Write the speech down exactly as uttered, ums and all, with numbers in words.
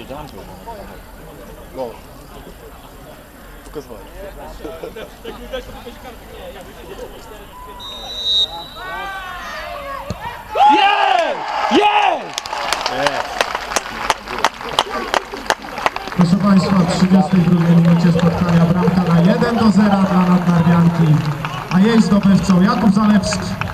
wiedziałem, że no. Pokazywałem. Jest! Jest! Proszę Państwa, w trzydziestej drugiej minucie spotkania bramka na jeden do zera dla Nadnarwianki, a jej zdobywcą Jakub Zalewski.